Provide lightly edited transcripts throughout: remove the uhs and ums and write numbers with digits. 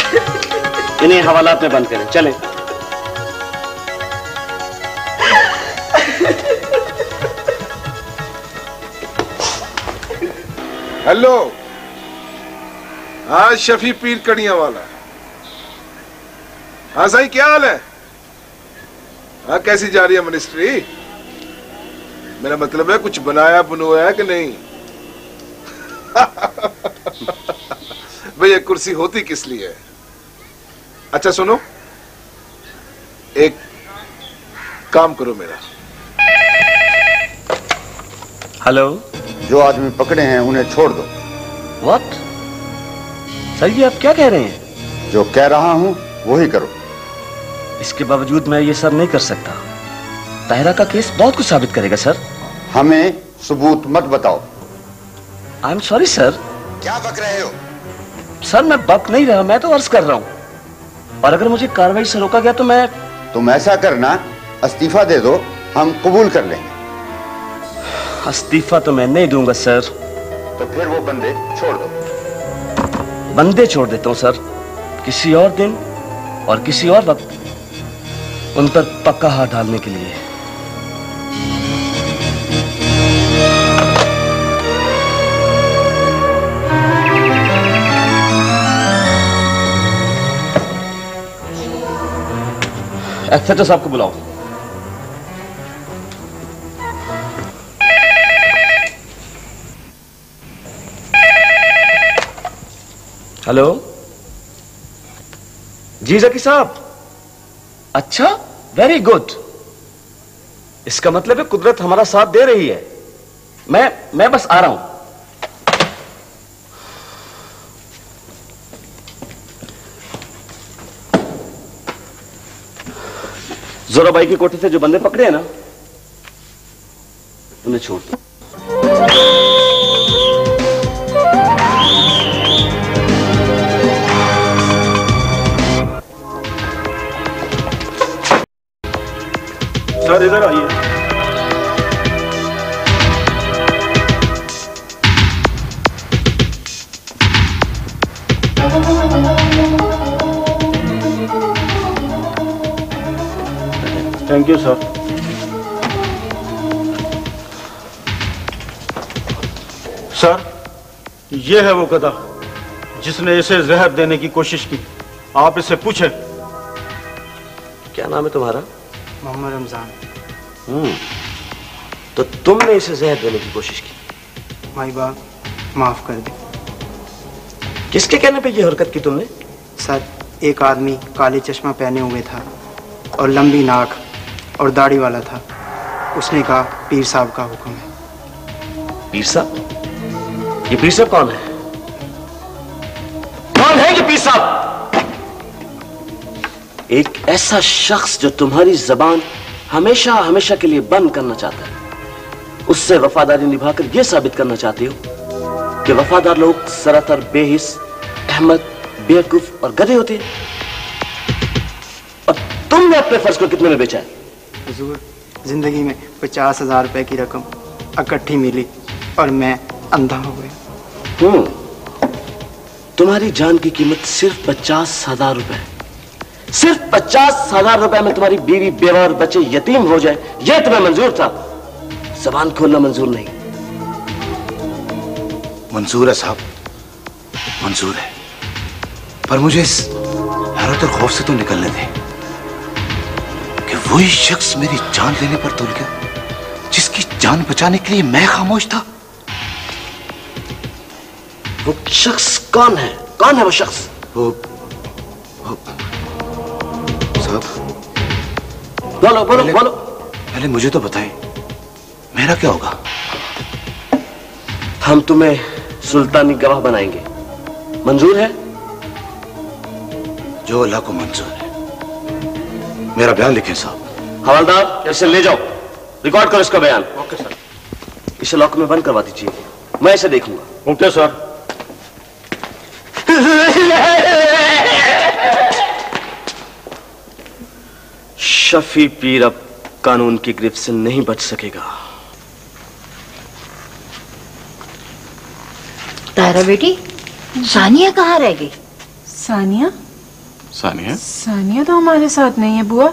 इन्हें हवालात में बंद करें, चलें। हेलो, हाँ शफी पीर कड़िया वाला। हाँ साईं, क्या हाल है? हाँ कैसी जा रही है मिनिस्ट्री? मेरा मतलब है कुछ बनाया बनवाया है कि नहीं? भैया कुर्सी होती किस लिए? अच्छा सुनो, एक काम करो मेरा। हेलो, जो आदमी पकड़े हैं उन्हें छोड़ दो। व्हाट? सर जी आप क्या कह रहे हैं? जो कह रहा हूं वही करो। इसके बावजूद मैं ये सब नहीं कर सकता। ताहिरा का केस बहुत कुछ साबित करेगा सर। हमें सबूत मत बताओ। I am sorry sir. क्या बक रहे हो? सर मैं बक नहीं रहा, मैं तो अर्ज कर रहा हूं। और अगर मुझे कार्रवाई से रोका गया तो मैं... तुम ऐसा करना, इस्तीफा दे दो, हम कबूल कर लेंगे। इस्तीफा तो मैं नहीं दूंगा सर। तो फिर वो बंदे छोड़ दो। बंदे छोड़ देता हूं सर, किसी और दिन और किसी और वक्त उन पर पक्का हाथ डालने के लिए। एफएचओ साहब को बुलाओ। हेलो जी जकी साहब। अच्छा, वेरी गुड। इसका मतलब है कुदरत हमारा साथ दे रही है। मैं बस आ रहा हूं। जोराबाई की कोठी से जो बंदे पकड़े हैं ना, उन्हें छोड़ दो। सर इधर आइए। Thank you sir. सर ये है वो गधा जिसने इसे जहर देने की कोशिश की। आप इससे पूछें। क्या नाम है तुम्हारा? मोहम्मद रमजान। तो तुमने इसे जहर देने की कोशिश की? माई बाप माफ कर दे। किसके कहने पे ये हरकत की तुमने? सर एक आदमी काले चश्मा पहने हुए था और लंबी नाक और दाढ़ी वाला था। उसने कहा पीर साहब का हुक्म है। पीर साहब? ये पीर साहब कौन है? कौन है ये पीर साहब? एक ऐसा शख्स जो तुम्हारी जबान हमेशा हमेशा के लिए बंद करना चाहता है। उससे वफादारी निभाकर यह साबित करना चाहते हो कि वफादार लोग सरासर बेहिस, अहमद, बेवकूफ और गधे होते हैं। और तुमने अपने फर्ज को कितने में बेचा है? हुजूर, जिंदगी में 50,000 रुपए की रकम इकट्ठी मिली और मैं अंधा हो गया। तुम्हारी जान की कीमत सिर्फ 50,000 रुपए। सिर्फ 50,000 रुपए में तुम्हारी बीवी, बेवा और बच्चे यतीम हो जाए, यह तुम्हें मंजूर था? जबान खोलना मंजूर नहीं। मंजूर है साहब, मंजूर है, पर मुझे इस हैरत और खौफ से तो निकलने दें कि वही शख्स मेरी जान लेने पर तुल गया जिसकी जान बचाने के लिए मैं खामोश था। वो शख्स कौन है? कौन है वो शख्स? वो साहब, बोलो बोलो बोलो। पहले मुझे तो बताएं, मेरा क्या होगा? हम तुम्हें सुल्तानी गवाह बनाएंगे। मंजूर है? जो अल्लाह को मंजूर है। मेरा बयान लिखें साहब। हवलदार इसे ले जाओ, रिकॉर्ड करो इसका बयान। Okay sir. इसे लॉकर में बंद करवा दीजिए, मैं इसे देखूंगा। Okay sir. शफी पीर अब कानून की गिरफ्त से नहीं बच सकेगा। तारा बेटी, सानिया कहाँ रह गई? सानिया? सानिया? सानिया तो हमारे साथ नहीं है बुआ।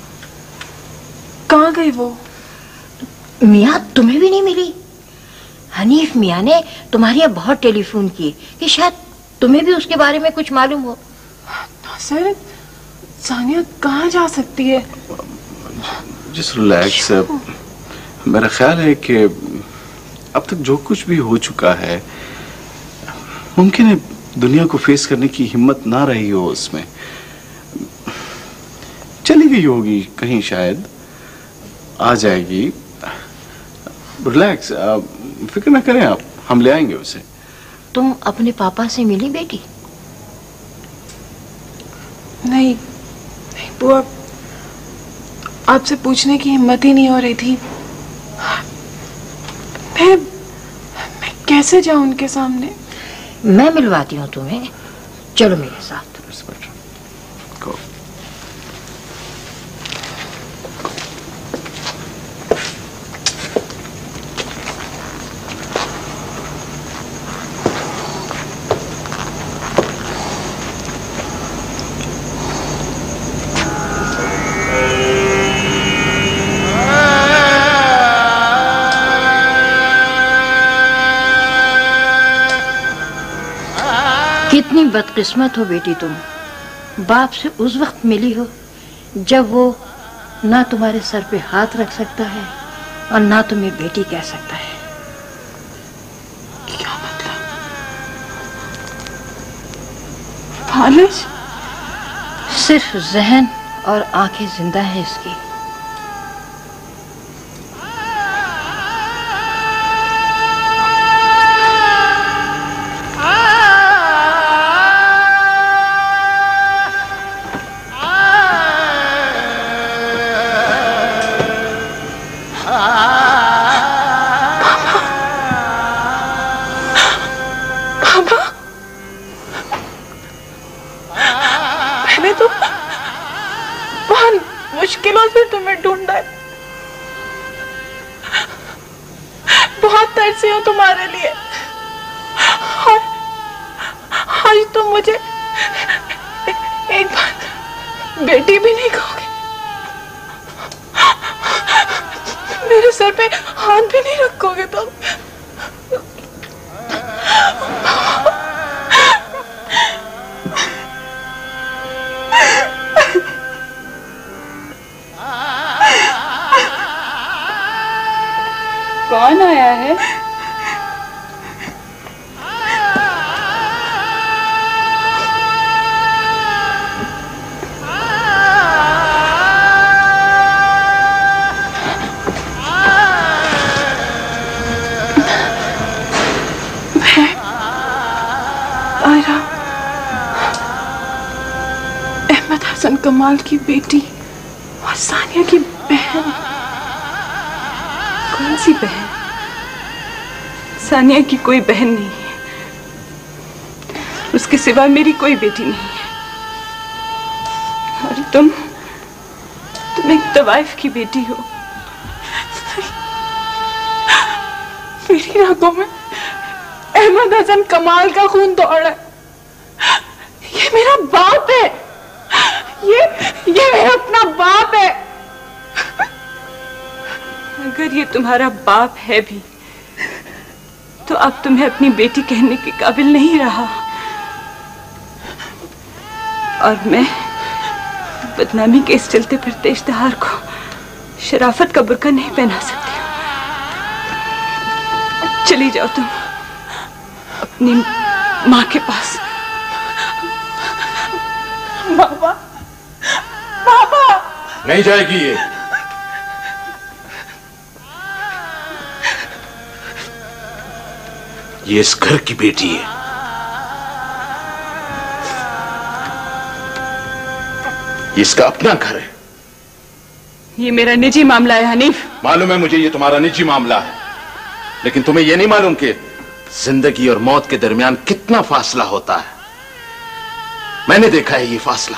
कहाँ गई वो? मियाँ तुम्हें भी नहीं मिली? हनीफ मियाँ ने तुम्हारे यहाँ बहुत टेलीफोन किए कि शायद तुम्हें भी उसके बारे में कुछ मालूम हो। सर, सानिया कहाँ जा सकती है? Just relax. मेरा ख्याल है कि अब तक जो कुछ भी हो चुका है, मुमकिन है दुनिया को फेस करने की हिम्मत ना रही हो उसमें। चली गई होगी कहीं, शायद आ जाएगी। रिलैक्स, फिक्र ना करें आप, हम ले आएंगे उसे। तुम अपने पापा से मिली बेटी? नहीं बुआ, आपसे पूछने की हिम्मत ही नहीं हो रही थी। मैं कैसे जाऊं उनके सामने? मैं मिलवाती हूँ तुम्हें, चलो मेरे साथ। Go. कितनी बदकिस्मत हो बेटी तुम, बाप से उस वक्त मिली हो जब वो ना तुम्हारे सर पे हाथ रख सकता है और ना तुम्हें बेटी कह सकता है। क्या मतलब? फालिश? सिर्फ जहन और आंखें जिंदा है इसकी। मुश्किलों से तुम्हें ढूंढा है, बहुत तरसी हूं तुम्हारे लिए, और आज तुम मुझे एक बार बेटी भी नहीं कहोगे, मेरे सर पे हाथ भी नहीं रखोगे तुम। कौन आया है? अहमद हसन कमाल की बेटी और सानिया की बहन। कौन सी बहन? सानिया की कोई बहन नहीं है, उसके सिवा मेरी कोई बेटी नहीं है। और तुम एक तवाइफ की बेटी हो। मेरी रगों में अहमद हसन कमाल का खून दौड़ रहा है। ये मेरा बाप है, ये मेरा अपना बाप है। अगर ये तुम्हारा बाप है भी तो अब तुम्हें अपनी बेटी कहने के काबिल नहीं रहा, और मैं बदनामी के इस चलते फिरते इश्तिहार को शराफत का बुर्का नहीं पहना सकती हूँ। चली जाओ तुम अपनी माँ के पास। बाबा, बाबा। नहीं जाएगी ये। ये इस घर की बेटी है। ये इसका अपना घर है। ये मेरा निजी मामला है हनीफ। मालूम है मुझे ये तुम्हारा निजी मामला है, लेकिन तुम्हें यह नहीं मालूम कि जिंदगी और मौत के दरमियान कितना फासला होता है। मैंने देखा है ये फासला।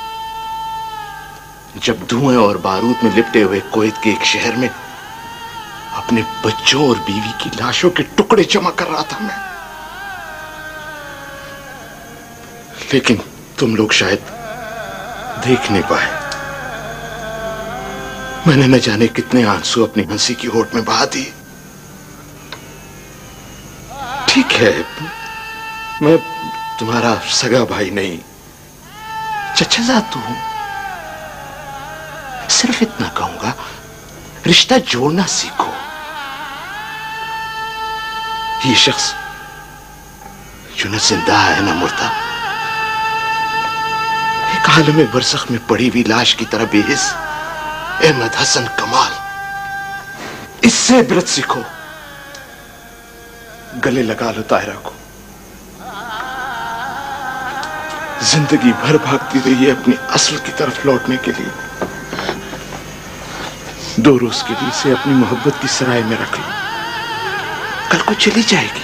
जब धुएं और बारूद में लिपटे हुए कुवैत के एक शहर में अपने बच्चों और बीवी की लाशों के टुकड़े जमा कर रहा था मैं, लेकिन तुम लोग शायद देख नहीं पाए। मैंने न जाने कितने आंसू अपनी हंसी की होठ में बहा दिए। ठीक है, मैं तुम्हारा सगा भाई नहीं, चचेज़ाद हूं। सिर्फ इतना कहूंगा, रिश्ता जोड़ना सीखो। ये शख्स जो न जिंदा है न मुर्दा, एक आलम बरसख में पड़ी हुई लाश की तरह बेहिस अहमद हसन कमाल, इससे इबरत सीखो। गले लगा लो ताहिरा को। जिंदगी भर भागती रही है अपनी असल की तरफ लौटने के लिए। 2 रोज के लिए इसे अपनी मोहब्बत की सराय में रख लो, कल को चली जाएगी।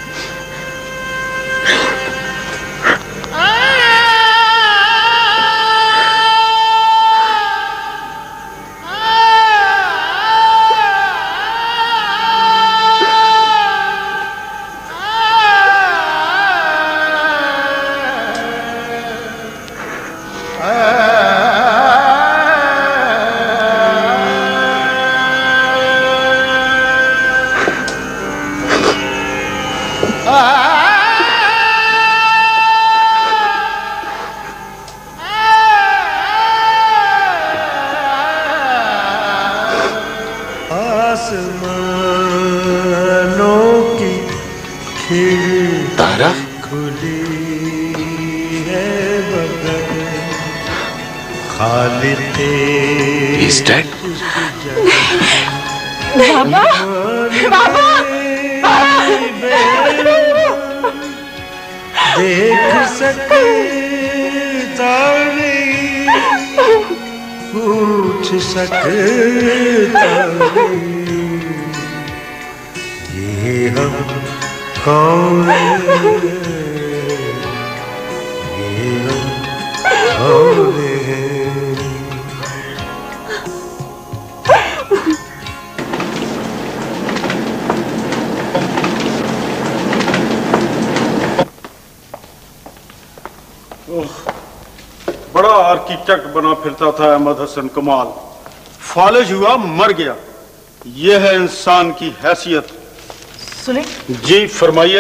बड़ा आर्किटेक्ट बना फिरता था अहमद हसन कमाल, फालिज हुआ, मर गया। यह है इंसान की हैसियत। सुने जी फरमाइए।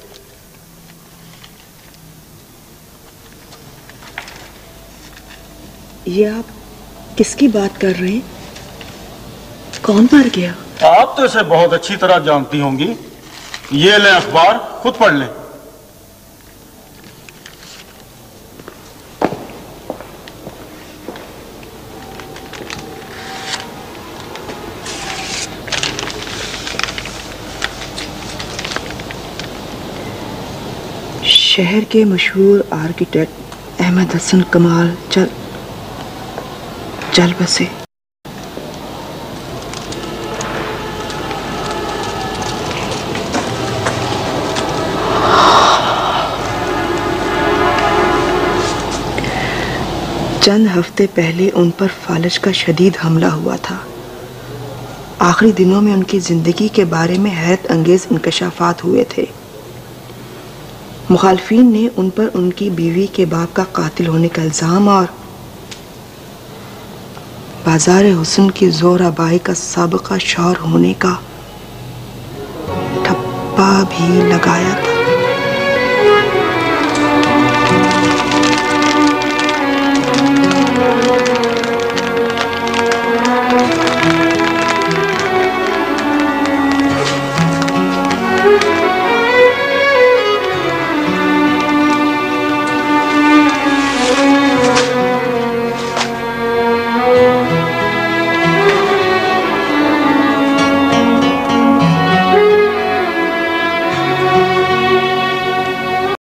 ये आप किसकी बात कर रहे हैं? कौन मर गया? आप तो इसे बहुत अच्छी तरह जानती होंगी। ये लें अखबार, खुद पढ़ लें। शहर के मशहूर आर्किटेक्ट अहमद हसन कमाल चल बसे। चंद हफ्ते पहले उन पर फालिज का शदीद हमला हुआ था। आखिरी दिनों में उनकी जिंदगी के बारे में हैरत अंगेज इंकशाफात हुए थे। मुखालफीन ने उन पर उनकी बीवी के बाप का कातिल होने का इल्जाम और बाजार हुस्न की जोराबाई का साबिका शौहर होने का ठप्पा भी लगाया था।